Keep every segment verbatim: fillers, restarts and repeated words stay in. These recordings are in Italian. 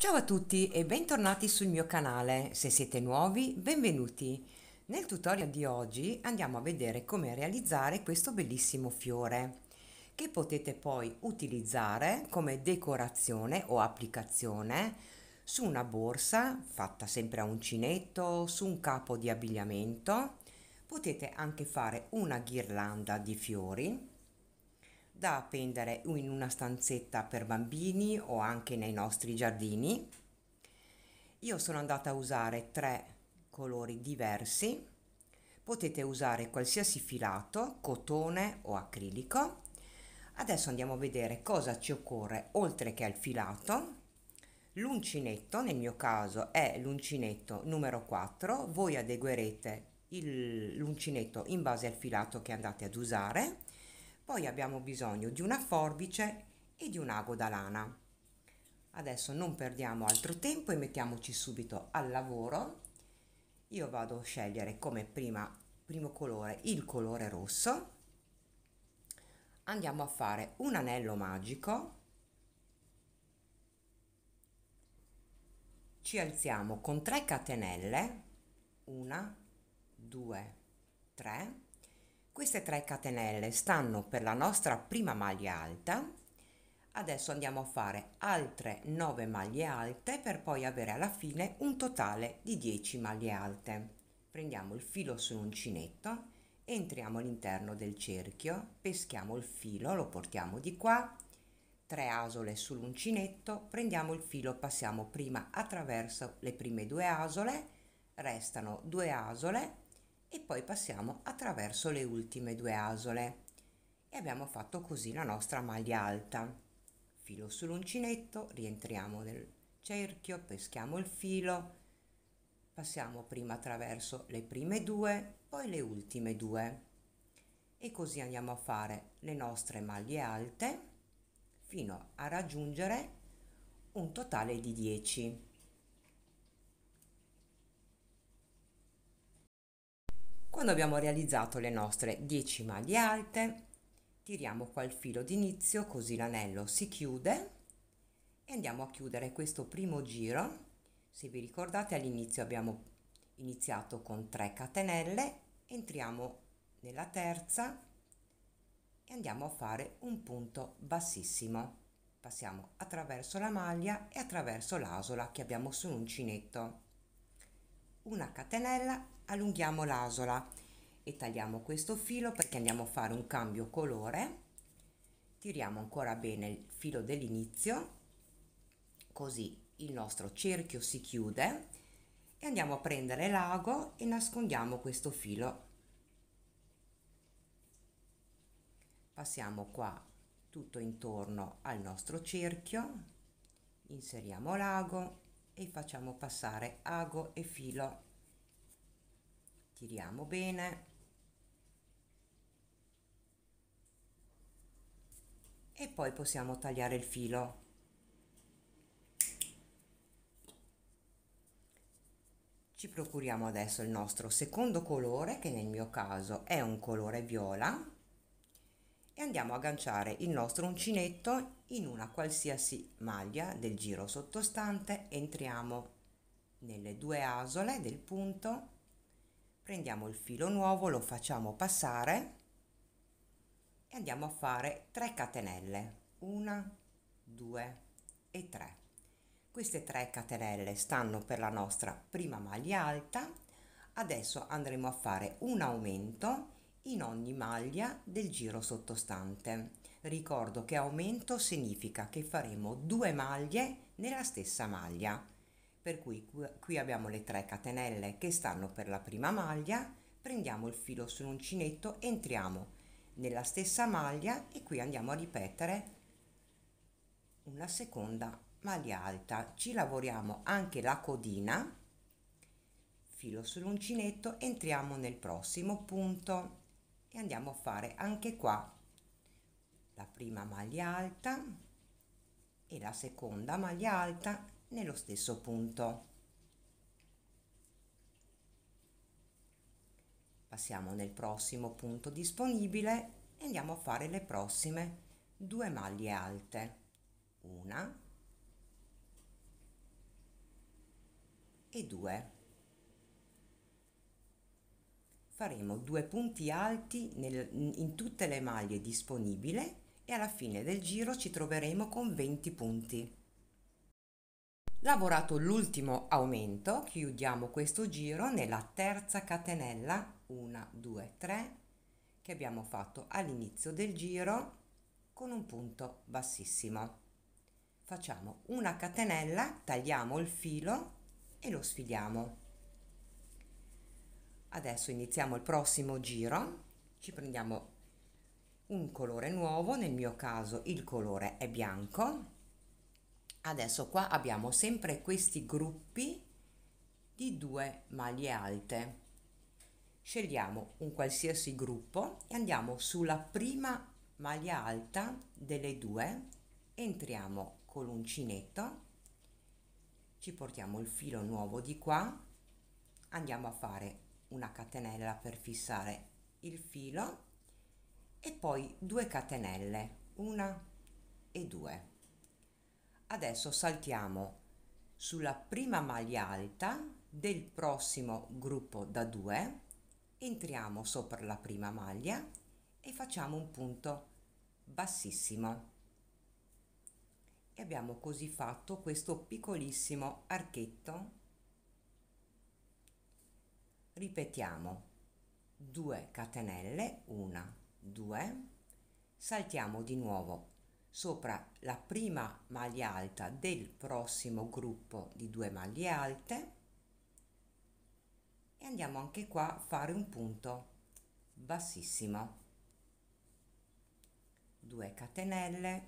Ciao a tutti e bentornati sul mio canale. Se siete nuovi, benvenuti. Nel tutorial di oggi andiamo a vedere come realizzare questo bellissimo fiore che potete poi utilizzare come decorazione o applicazione su una borsa fatta sempre a uncinetto, su un capo di abbigliamento. Potete anche fare una ghirlanda di fiori da appendere in una stanzetta per bambini o anche nei nostri giardini. Io sono andata a usare tre colori diversi. Potete usare qualsiasi filato, cotone o acrilico. Adesso andiamo a vedere cosa ci occorre oltre che al filato. L'uncinetto, nel mio caso è l'uncinetto numero quattro, voi adeguerete il- l'uncinetto in base al filato che andate ad usare. Poi abbiamo bisogno di una forbice e di un ago da lana. Adesso non perdiamo altro tempo e mettiamoci subito al lavoro. Io vado a scegliere come prima, primo colore il colore rosso. Andiamo a fare un anello magico. Ci alziamo con tre catenelle, una, due, tre. Queste tre catenelle stanno per la nostra prima maglia alta. Adesso andiamo a fare altre nove maglie alte per poi avere alla fine un totale di dieci maglie alte. Prendiamo il filo sull'uncinetto, entriamo all'interno del cerchio, peschiamo il filo, lo portiamo di qua, tre asole sull'uncinetto, prendiamo il filo, passiamo prima attraverso le prime due asole, restano due asole e poi passiamo attraverso le ultime due asole e abbiamo fatto così la nostra maglia alta. Filo sull'uncinetto, rientriamo nel cerchio, peschiamo il filo, passiamo prima attraverso le prime due, poi le ultime due e così andiamo a fare le nostre maglie alte fino a raggiungere un totale di dieci. Quando abbiamo realizzato le nostre dieci maglie alte, tiriamo qua il filo d'inizio così l'anello si chiude e andiamo a chiudere questo primo giro. Se vi ricordate, all'inizio abbiamo iniziato con tre catenelle, entriamo nella terza e andiamo a fare un punto bassissimo. Passiamo attraverso la maglia e attraverso l'asola che abbiamo sull'uncinetto. Una catenella, allunghiamo l'asola e tagliamo questo filo perché andiamo a fare un cambio colore. Tiriamo ancora bene il filo dell'inizio, così il nostro cerchio si chiude e andiamo a prendere l'ago e nascondiamo questo filo. Passiamo qua tutto intorno al nostro cerchio, inseriamo l'ago e facciamo passare ago e filo. Tiriamo bene e poi possiamo tagliare il filo. Ci procuriamo adesso il nostro secondo colore, che nel mio caso è un colore viola, e andiamo a agganciare il nostro uncinetto in una qualsiasi maglia del giro sottostante. Entriamo nelle due asole del punto, prendiamo il filo nuovo, lo facciamo passare e andiamo a fare tre catenelle, una, due e tre. Queste tre catenelle stanno per la nostra prima maglia alta. Adesso andremo a fare un aumento in ogni maglia del giro sottostante. Ricordo che aumento significa che faremo due maglie nella stessa maglia, per cui qui abbiamo le tre catenelle che stanno per la prima maglia, prendiamo il filo sull'uncinetto, entriamo nella stessa maglia e qui andiamo a ripetere una seconda maglia alta. Ci lavoriamo anche la codina, filo sull'uncinetto, entriamo nel prossimo punto e andiamo a fare anche qua la prima maglia alta e la seconda maglia alta nello stesso punto. Passiamo nel prossimo punto disponibile e andiamo a fare le prossime due maglie alte, una e due. Faremo due punti alti nel, in tutte le maglie disponibili e alla fine del giro ci troveremo con venti punti. Lavorato l'ultimo aumento, chiudiamo questo giro nella terza catenella uno, due, tre che abbiamo fatto all'inizio del giro con un punto bassissimo. Facciamo una catenella, tagliamo il filo e lo sfiliamo. Adesso iniziamo il prossimo giro, ci prendiamo un colore nuovo, nel mio caso il colore è bianco. Adesso qua abbiamo sempre questi gruppi di due maglie alte. Scegliamo un qualsiasi gruppo e andiamo sulla prima maglia alta delle due, entriamo con l'uncinetto, ci portiamo il filo nuovo di qua, andiamo a fare una catenella per fissare il filo e poi due catenelle, una e due. Adesso saltiamo sulla prima maglia alta del prossimo gruppo da due, entriamo sopra la prima maglia e facciamo un punto bassissimo e abbiamo così fatto questo piccolissimo archetto. Ripetiamo due catenelle, una, due, saltiamo di nuovo sopra la prima maglia alta del prossimo gruppo di due maglie alte e andiamo anche qua a fare un punto bassissimo, due catenelle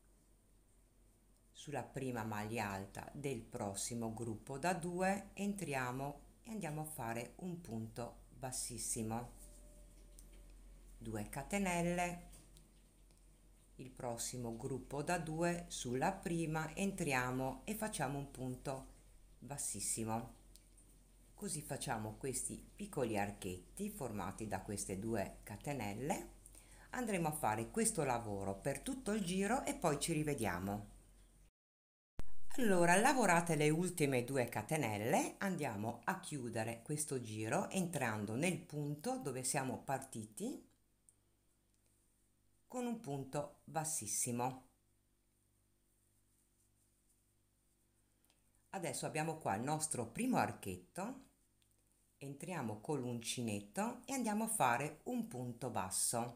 sulla prima maglia alta del prossimo gruppo da due, entriamo e andiamo a fare un punto bassissimo, due catenelle, il prossimo gruppo da due sulla prima, entriamo e facciamo un punto bassissimo. Così facciamo questi piccoli archetti formati da queste due catenelle. Andremo a fare questo lavoro per tutto il giro e poi ci rivediamo. Allora, lavorate le ultime due catenelle, andiamo a chiudere questo giro entrando nel punto dove siamo partiti con un punto bassissimo. Adesso abbiamo qua il nostro primo archetto, entriamo con l'uncinetto e andiamo a fare un punto basso.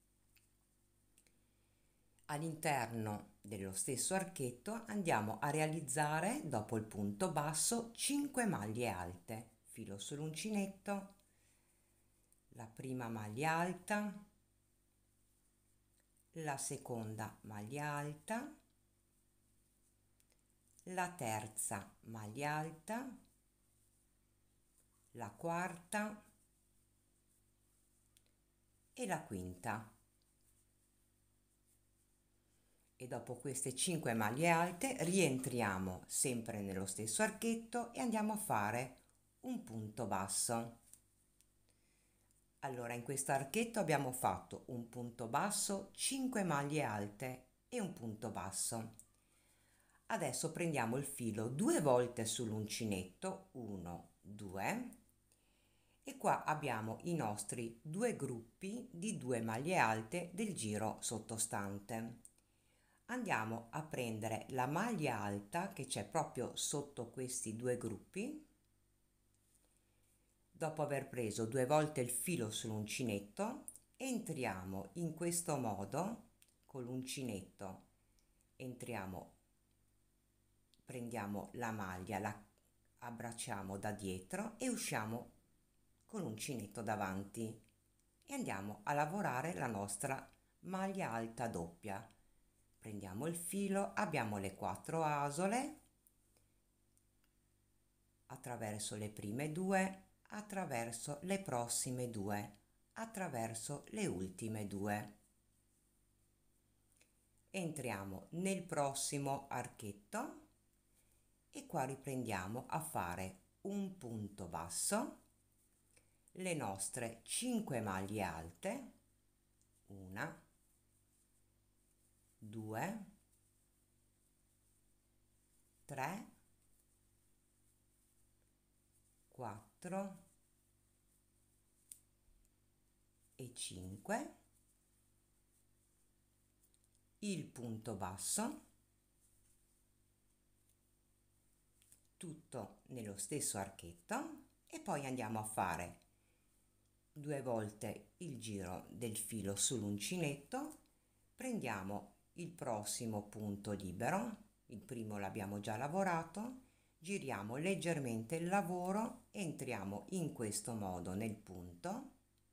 All'interno dello stesso archetto andiamo a realizzare, dopo il punto basso, cinque maglie alte. Filo sull'uncinetto, la prima maglia alta, la seconda maglia alta, la terza maglia alta, la quarta e la quinta. E dopo queste cinque maglie alte rientriamo sempre nello stesso archetto e andiamo a fare un punto basso. Allora, in questo archetto abbiamo fatto un punto basso, cinque maglie alte e un punto basso. Adesso prendiamo il filo due volte sull'uncinetto, uno, due, e qua abbiamo i nostri due gruppi di due maglie alte del giro sottostante. Andiamo a prendere la maglia alta che c'è proprio sotto questi due gruppi. Dopo aver preso due volte il filo sull'uncinetto, entriamo in questo modo con l'uncinetto, entriamo, prendiamo la maglia, la abbracciamo da dietro e usciamo con l'uncinetto davanti e andiamo a lavorare la nostra maglia alta doppia. Prendiamo il filo, abbiamo le quattro asole, attraverso le prime due, attraverso le prossime due, attraverso le ultime due. Entriamo nel prossimo archetto e qua riprendiamo a fare un punto basso, le nostre cinque maglie alte, una, due, tre, quattro e cinque, il punto basso, tutto nello stesso archetto, e poi andiamo a fare due volte il giro del filo sull'uncinetto, prendiamo il prossimo punto libero, il primo l'abbiamo già lavorato, giriamo leggermente il lavoro, entriamo in questo modo nel punto,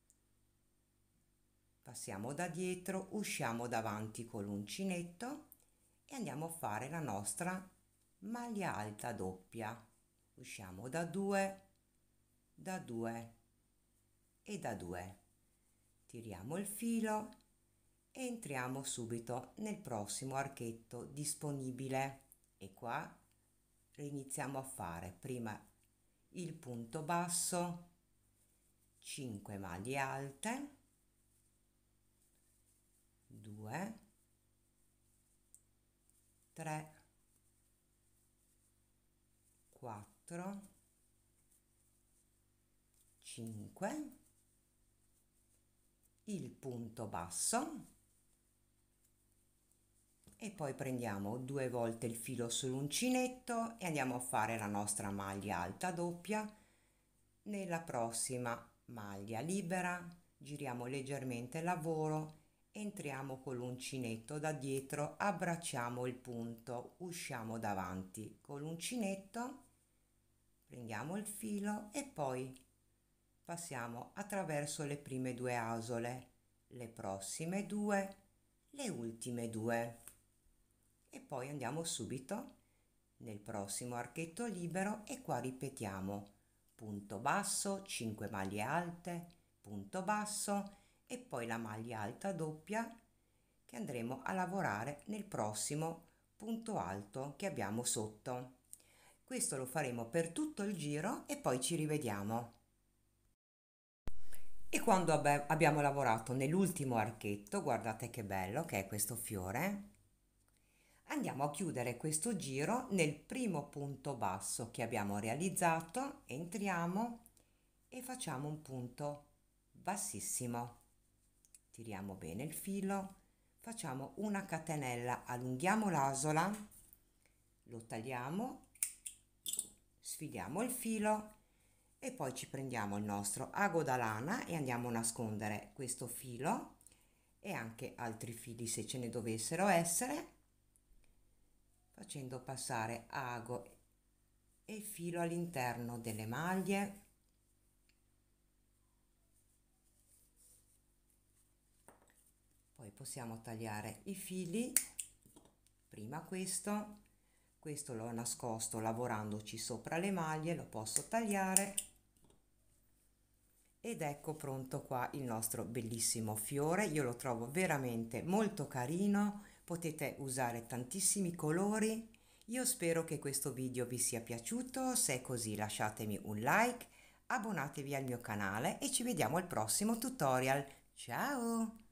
passiamo da dietro, usciamo davanti con l'uncinetto e andiamo a fare la nostra maglia alta doppia. Usciamo da due, da due e da due, tiriamo il filo e entriamo subito nel prossimo archetto disponibile, e qua iniziamo a fare prima il punto basso, cinque maglie alte, due, tre, quattro, cinque, il punto basso, e poi prendiamo due volte il filo sull'uncinetto e andiamo a fare la nostra maglia alta doppia. Nella prossima maglia libera giriamo leggermente il lavoro, entriamo con l'uncinetto da dietro, abbracciamo il punto, usciamo davanti con l'uncinetto, prendiamo il filo e poi passiamo attraverso le prime due asole, le prossime due, le ultime due, e poi andiamo subito nel prossimo archetto libero e qua ripetiamo punto basso, cinque maglie alte, punto basso e poi la maglia alta doppia che andremo a lavorare nel prossimo punto alto che abbiamo sotto. Questo lo faremo per tutto il giro e poi ci rivediamo. E quando abbe- abbiamo lavorato nell'ultimo archetto, guardate che bello che è questo fiore, andiamo a chiudere questo giro nel primo punto basso che abbiamo realizzato, entriamo e facciamo un punto bassissimo, tiriamo bene il filo, facciamo una catenella, allunghiamo l'asola, lo tagliamo, sfiliamo il filo e poi ci prendiamo il nostro ago da lana e andiamo a nascondere questo filo e anche altri fili se ce ne dovessero essere, facendo passare ago e filo all'interno delle maglie. Poi possiamo tagliare i fili, prima questo, questo l'ho nascosto lavorandoci sopra le maglie, lo posso tagliare ed ecco pronto qua il nostro bellissimo fiore. Io lo trovo veramente molto carino, potete usare tantissimi colori. Io spero che questo video vi sia piaciuto, se è così lasciatemi un like, abbonatevi al mio canale e ci vediamo al prossimo tutorial. Ciao!